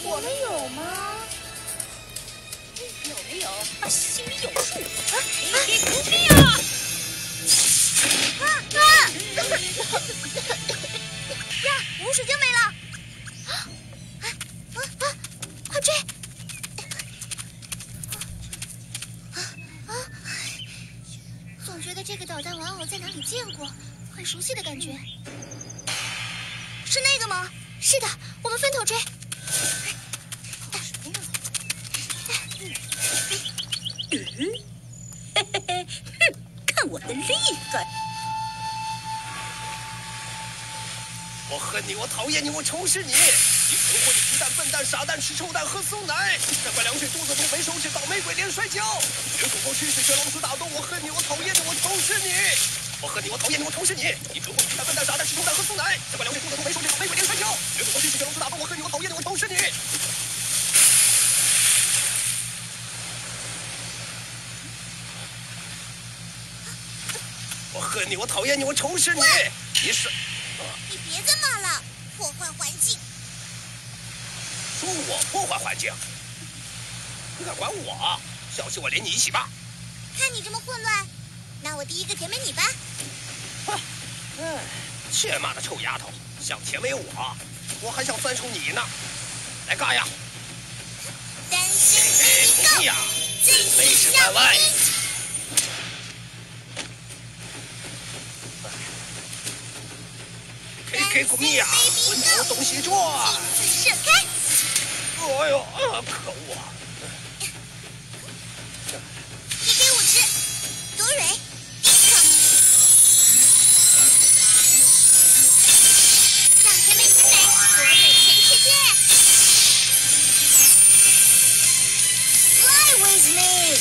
我们有吗？ 有没有？心里有数。给救命啊！ 呀，无水晶没了！快追！总觉得这个导弹玩偶在哪里见过，很熟悉的感觉。是那个吗？是的，我们分头追。 看我的厉害！ 我恨你，我讨厌你，我仇视你！你蠢货，你鸡蛋、笨蛋、傻蛋，吃臭蛋，喝馊奶，难怪凉水肚子痛，没手指，倒霉鬼连摔跤，人狗狗吃屎，学老鼠打洞。我恨你，我讨厌你，我仇视你！我恨你，我讨厌你，我仇视你！你蠢货，你鸡蛋、笨蛋、傻蛋，吃臭蛋，喝馊奶，难怪凉水肚子痛，没手指，倒霉鬼连摔跤，人狗狗吃屎，学老鼠打洞。我恨你，我讨厌你，我仇视你！我恨你，我讨厌你，我仇视你！你是。 你别再骂了，破坏环境！ 说我破坏环境，你敢管我？小心我连你一起骂！ 看你这么混乱，那我第一个甜美你吧。 哎，欠骂的臭丫头，想甜美我还想酸出你呢！来干呀！ 担心不呀， 最美食万万！给古米娅，混头东西转！ 射开！ 哎呦，可恶！ 你给我吃，多蕊，让甜美甜美，多美全世界 ！Fly with me！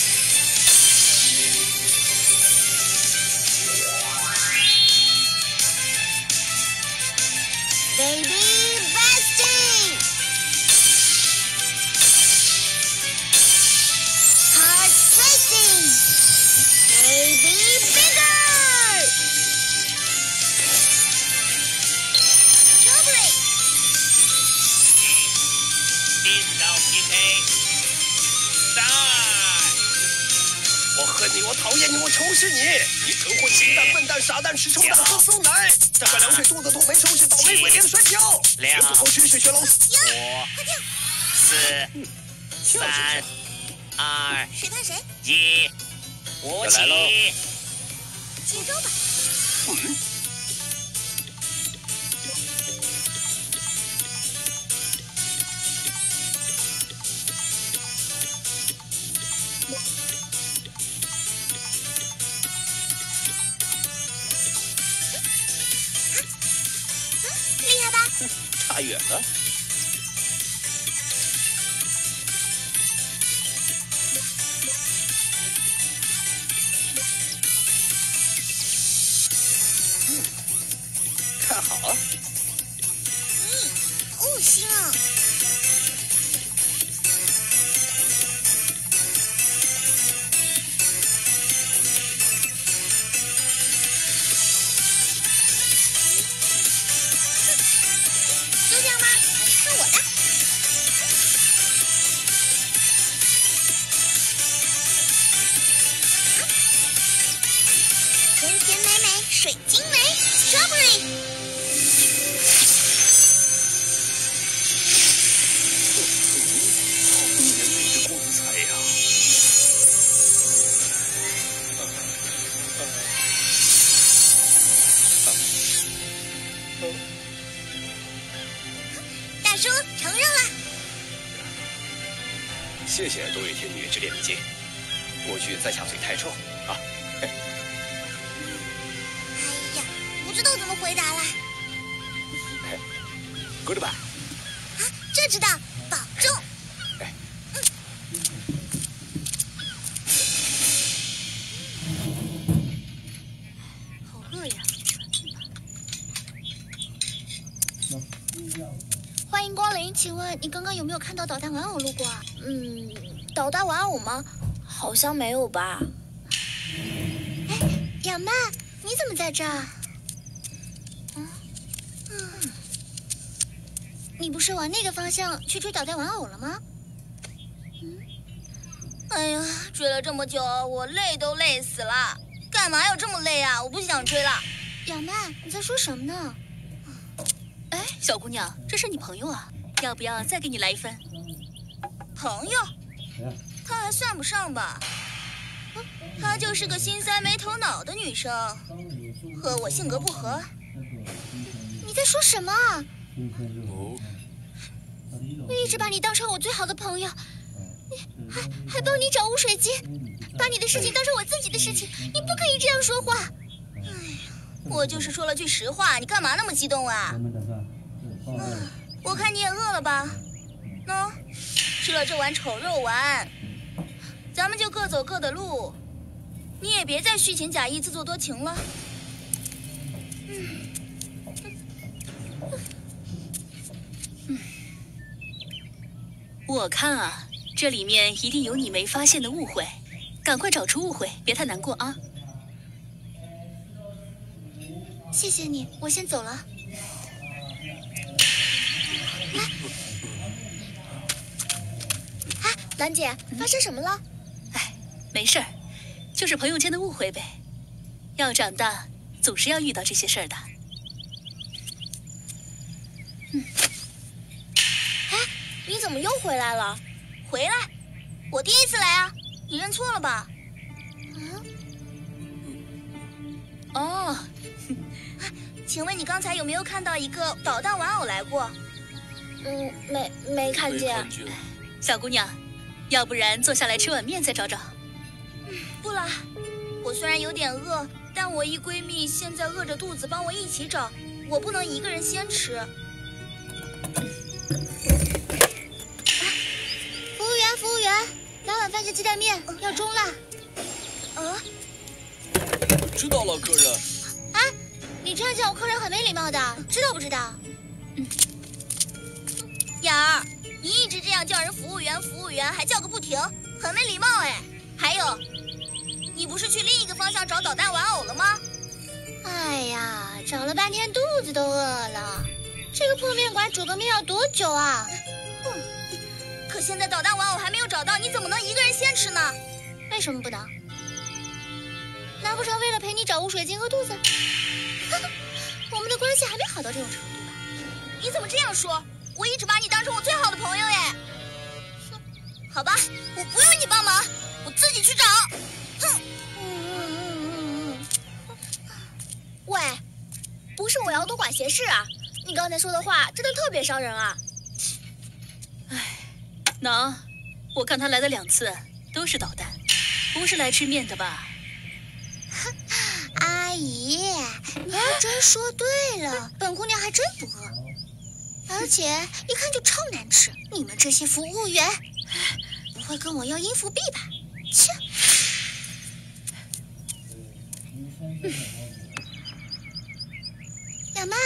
Baby bestie! Heart racing! Baby bigger! Strawberry! 电脑 PK 赛！我恨你，我讨厌你，我仇视你！你蠢货，你鸡蛋、笨蛋、傻蛋，吃臭蛋，喝馊奶，难怪凉水肚子痛，没手指，倒霉鬼连摔跤，人狗狗吃屎，学老鼠。 快跳 4、3、2、 谁怕谁？ 1，我来喽！ 接招吧！厉害吧？ 差远了。看好啊！ 恶心啊！就这样吗？看我的！甜甜美美，水晶梅 ，Strawberry。 甜美的光彩呀！ 大叔承认了。 谢谢多月天女之恋的剑，过去再下嘴太臭啊！ 哎呀，不知道怎么回答了。 Goodbye。 啊，这知道，保重。 哎， 好饿呀！欢迎光临，请问你刚刚有没有看到导弹玩偶路过啊？ 导弹玩偶吗？好像没有吧。 哎，亚曼，你怎么在这儿？ 你不是往那个方向去追导弹玩偶了吗？ 哎呀，追了这么久，我累都累死了。干嘛要这么累啊？我不想追了。 亚曼，你在说什么呢？ 哎，小姑娘，这是你朋友啊，要不要再给你来一份？ 朋友？她还算不上吧。她就是个心塞没头脑的女生，和我性格不合。 你在说什么啊？ 哦， 我一直把你当成我最好的朋友，还帮你找污水机，把你的事情当成我自己的事情，你不可以这样说话。 哎呀，我就是说了句实话，你干嘛那么激动啊？我看你也饿了吧？喏，吃了这碗丑肉丸，咱们就各走各的路，你也别再虚情假意、自作多情了。 我看啊，这里面一定有你没发现的误会，赶快找出误会，别太难过啊。 谢谢你，我先走了。兰姐，发生什么了？ 哎，没事儿，就是朋友间的误会呗。要长大，总是要遇到这些事儿的。 你怎么又回来了？回来？我第一次来啊，你认错了吧？ 哦， 请问你刚才有没有看到一个导弹玩偶来过？ 没看见。 小姑娘，要不然坐下来吃碗面再找找。 不了，我虽然有点饿，但我一闺蜜现在饿着肚子帮我一起找，我不能一个人先吃。 服务员，来碗番茄鸡蛋面，要中辣。 知道了，客人。 啊，你这样叫我客人很没礼貌的，知道不知道？ 雅儿，你一直这样叫人服务员，还叫个不停，很没礼貌哎。还有，你不是去另一个方向找导弹玩偶了吗？ 哎呀，找了半天肚子都饿了，这个破面馆煮个面要多久啊？ 可现在导弹玩偶还没有找到，你怎么能一个人先吃呢？ 为什么不能？难不成为了陪你找污水晶饿肚子？我们的关系还没好到这种程度吧？ 你怎么这样说？我一直把你当成我最好的朋友耶。好吧，我不用你帮忙，我自己去找。哼。 喂，不是我要多管闲事啊！你刚才说的话真的特别伤人啊！ 喏，我看他来的2次都是导弹，不是来吃面的吧？ 阿姨，你还真说对了，本姑娘还真不饿，而且一看就超难吃。你们这些服务员，不会跟我要音符币吧？切！亚曼。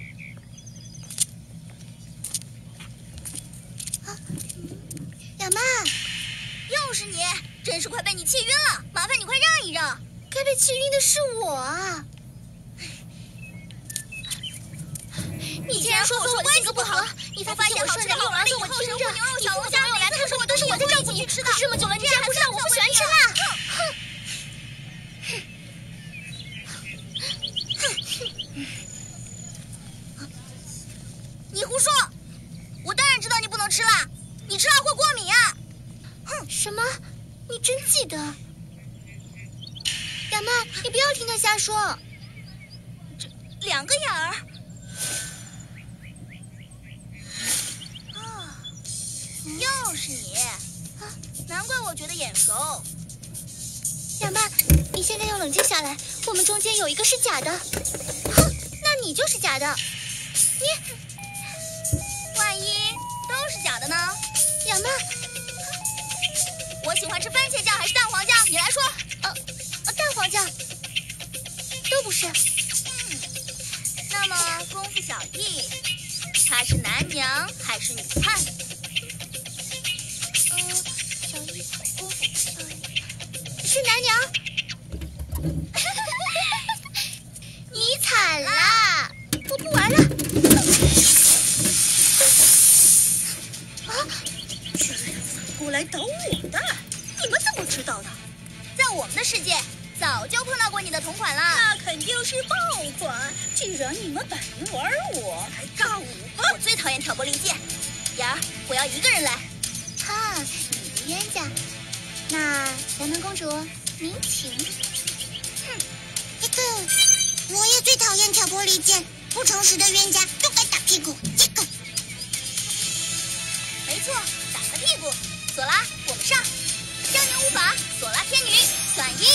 亚曼， 又是你，真是快被你气晕了！麻烦你快让一让。 该被气晕的是我啊！你既然说和我的性格不合，你发现好吃的好玩的我听着，你服务员有来，他说的都是我在照顾你，可是这么久了，你竟然不知道我不喜欢吃辣！ 你胡说！我当然知道你不能吃辣，你吃辣会过敏啊！ 哼，什么？你真记得？亚曼，你不要听他瞎说。 这2个眼儿。又是你，难怪我觉得眼熟。 亚曼，你现在要冷静下来，我们中间有一个是假的。哼，那你就是假的。你， 万一都是假的呢？ 亚曼， 我喜欢吃番茄酱还是蛋黄酱？你来说。 蛋黄酱。都不是。 那么功夫小艺，她是男娘还是女汉？ 小艺，功夫小艺是男娘。你惨啦！我不玩了。 居然反过来捣我的！你们怎么知道的？ 在我们的世界，早就碰到过你的同款啦。 那肯定是爆款！既然你们摆明玩我，还尬我， 我最讨厌挑拨离间。妍儿，我要一个人来。 哈，你的冤家。那咱们公主您请。 这个，我也最讨厌挑拨离间，不诚实的冤家都该打屁股。这个， 没错，打他屁股。索拉，我们上。降年无法，索拉天女，转一。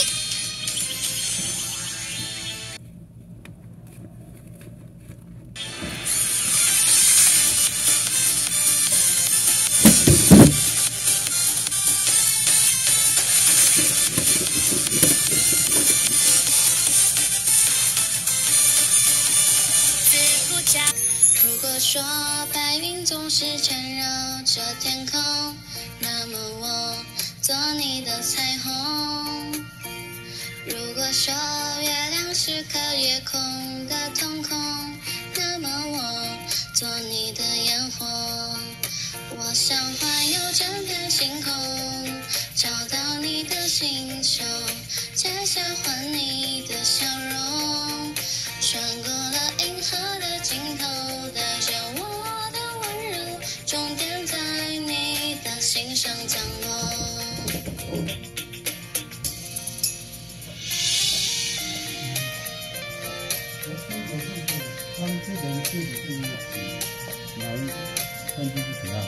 如果说白云总是缠绕着天空，那么我做你的彩虹。如果说月亮是颗夜空的瞳孔，那么我做你的烟火。我想环游整片星空，找到你的星球，摘下还你的笑容，穿过了银河的尽头，带着我的温柔，终点在你的心上降落。 他们这边自己是来看自己啊。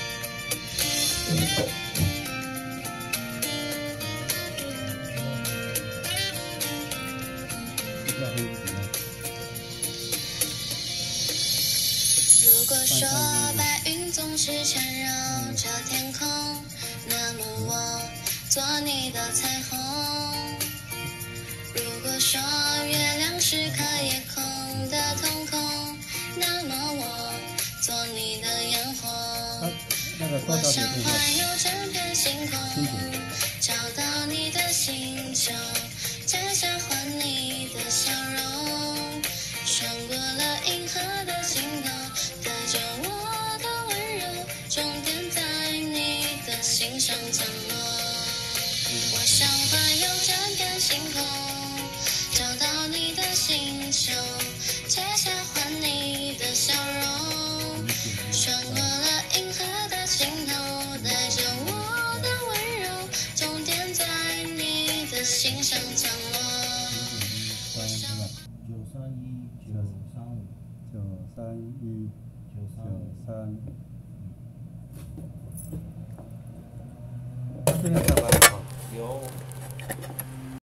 如果说白云总是缠绕着天空，那么我做你的彩虹。如果说月亮是颗夜空的瞳孔，那么我做你的烟火。我想环游整片星空，找到你的星球，摘下还你的笑容，穿过了银河的尽头，带着我的温柔，终点在你的心上降落。我想环游整片星空，找到你的星球，摘下还你的笑容，穿过了银河的尽头，带着我的温柔，终点在你的心上降落。 这个